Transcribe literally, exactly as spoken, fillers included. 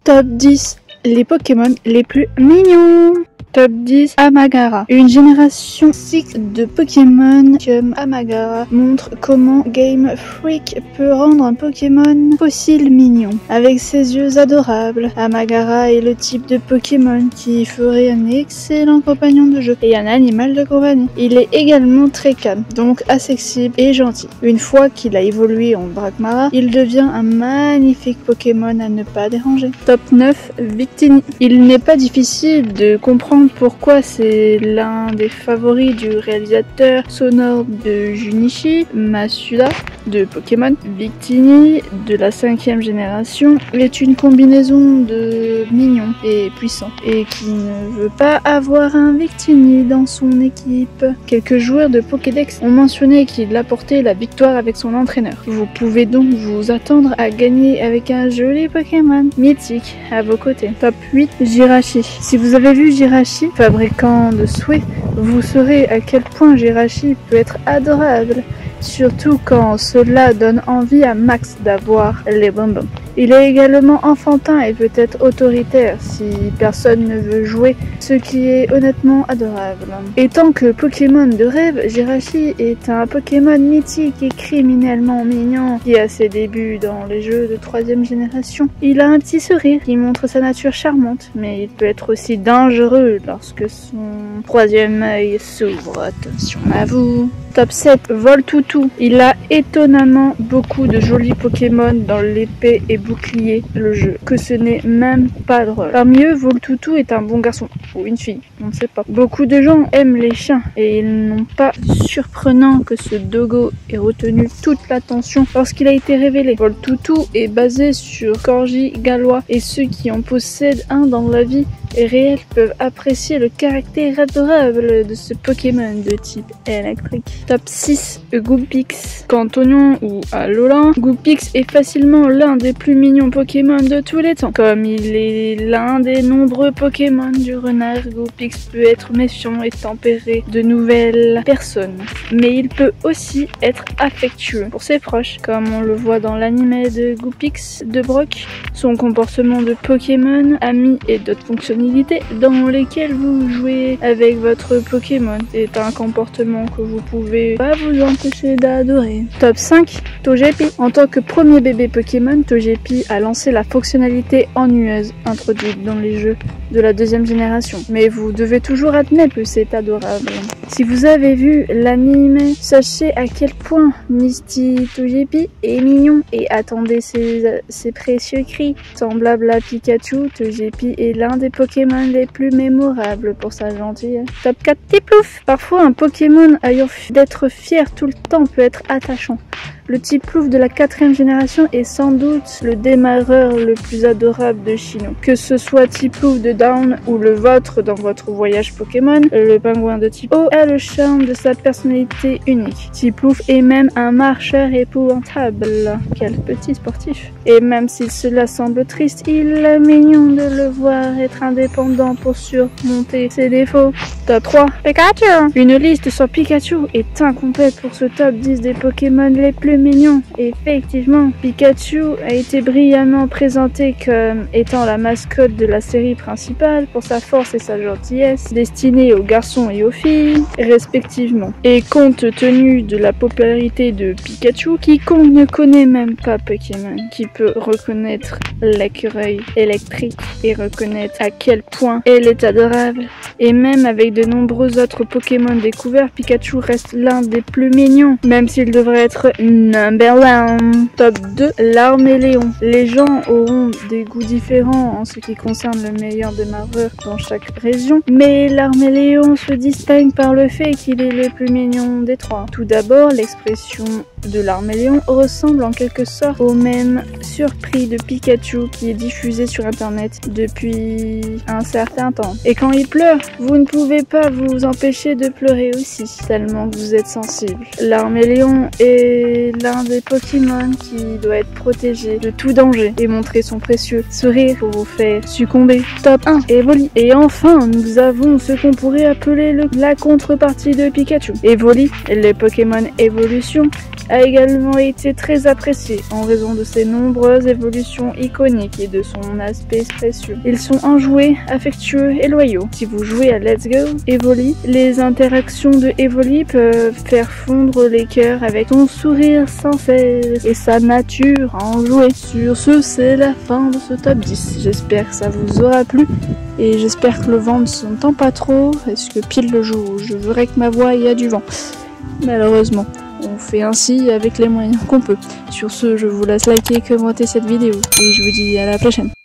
Top dix. Les Pokémon les plus mignons. Top dix, Amagara. Une génération six de Pokémon comme Amagara montre comment Game Freak peut rendre un Pokémon fossile mignon. Avec ses yeux adorables, Amagara est le type de Pokémon qui ferait un excellent compagnon de jeu et un animal de compagnie. Il est également très calme, donc accessible et gentil. Une fois qu'il a évolué en Dragmara, il devient un magnifique Pokémon à ne pas déranger. Top neuf, Victini. Il n'est pas difficile de comprendre pourquoi c'est l'un des favoris du réalisateur sonore de Junichi Masuda de Pokémon. Victini de la cinquième génération est une combinaison de mignon et puissant et qui ne veut pas avoir un Victini dans son équipe. Quelques joueurs de Pokédex ont mentionné qu'il apportait la victoire avec son entraîneur. Vous pouvez donc vous attendre à gagner avec un joli Pokémon mythique à vos côtés. Top huit, Jirachi. Si vous avez vu Jirachi, fabricant de souhaits, vous saurez à quel point Jirachi peut être adorable, surtout quand cela donne envie à Max d'avoir les bonbons. Il est également enfantin et peut être autoritaire si personne ne veut jouer, ce qui est honnêtement adorable. Étant que Pokémon de rêve, Jirachi est un Pokémon mythique et criminellement mignon qui a ses débuts dans les jeux de troisième génération. Il a un petit sourire qui montre sa nature charmante, mais il peut être aussi dangereux lorsque son troisième œil s'ouvre. Attention à vous. Top sept, Voltoutou. Il a étonnamment beaucoup de jolis Pokémon dans l'épée et bouclier, le jeu, que ce n'est même pas drôle. Parmi eux, Voltoutou est un bon garçon, ou une fille, on ne sait pas. Beaucoup de gens aiment les chiens, et ils n'ont pas surprenant que ce dogo ait retenu toute l'attention lorsqu'il a été révélé. Voltoutou est basé sur Corgi gallois, et ceux qui en possèdent un dans la vie réelle peuvent apprécier le caractère adorable de ce Pokémon de type électrique. Top six, Goupix. Cantonion ou Alolan, Goupix est facilement l'un des plus mignons Pokémon de tous les temps. Comme il est l'un des nombreux Pokémon du renard, Goupix peut être méfiant et tempéré de nouvelles personnes. Mais il peut aussi être affectueux pour ses proches, comme on le voit dans l'anime de Goupix de Brock. Son comportement de Pokémon, ami et d'autres fonctionnalités dans lesquelles vous jouez avec votre Pokémon est un comportement que vous pouvez pas vous empêcher d'adorer. Top cinq, Togepi. En tant que premier bébé Pokémon, Togepi a lancé la fonctionnalité ennuyeuse introduite dans les jeux de la deuxième génération. Mais vous devez toujours admettre que c'est adorable. Si vous avez vu l'anime, sachez à quel point Misty Togepi est mignon et attendez ses, ses précieux cris. Semblable à Pikachu, Togepi est l'un des Pokémon les plus mémorables pour sa gentillesse. Top quatre, Tiplouf. Parfois un Pokémon ayant d'être fier tout le temps peut être attachant. Le Tiplouf de la quatrième génération est sans doute le démarreur le plus adorable de Sinnoh. Que ce soit Tiplouf de Down ou le vôtre dans votre voyage Pokémon, le pingouin de type eau a le charme de sa personnalité unique. Tiplouf est même un marcheur épouvantable. Quel petit sportif. Et même si cela semble triste, il est mignon de le voir être indépendant pour surmonter ses défauts. Top trois, Pikachu. Une liste sur Pikachu est incomplète pour ce top dix des Pokémon les plus mignon. Effectivement, Pikachu a été brillamment présenté comme étant la mascotte de la série principale pour sa force et sa gentillesse, destinée aux garçons et aux filles, respectivement. Et compte tenu de la popularité de Pikachu, quiconque ne connaît même pas Pokémon, qui peut reconnaître l'écureuil électrique et reconnaître à quel point elle est adorable. Et même avec de nombreux autres Pokémon découverts, Pikachu reste l'un des plus mignons, même s'il devrait être number one. Top deux, l'Arméléon. Les gens auront des goûts différents en ce qui concerne le meilleur démarreur dans chaque région, mais l'Arméléon se distingue par le fait qu'il est le plus mignon des trois. Tout d'abord, l'expression de l'Arméléon ressemble en quelque sorte au même surpris de Pikachu qui est diffusé sur internet depuis un certain temps. Et quand il pleure, vous ne pouvez pas vous empêcher de pleurer aussi, tellement que vous êtes sensible. L'Arméléon est l'un des Pokémon qui doit être protégé de tout danger et montrer son précieux sourire pour vous faire succomber. Top un, Evoli. Et enfin, nous avons ce qu'on pourrait appeler le, la contrepartie de Pikachu. Evoli, les Pokémon évolution, a également été très apprécié en raison de ses nombreuses évolutions iconiques et de son aspect précieux. Ils sont enjoués, affectueux et loyaux. Si vous jouez à Let's Go Evoli, les interactions de Evoli peuvent faire fondre les cœurs avec son sourire sincère et sa nature à en jouer. Sur ce, c'est la fin de ce top dix. J'espère que ça vous aura plu et j'espère que le vent ne s'entend pas trop parce que pile le jour où je voudrais que ma voix y a du vent. Malheureusement, on fait ainsi avec les moyens qu'on peut. Sur ce, je vous laisse liker et commenter cette vidéo et je vous dis à la prochaine.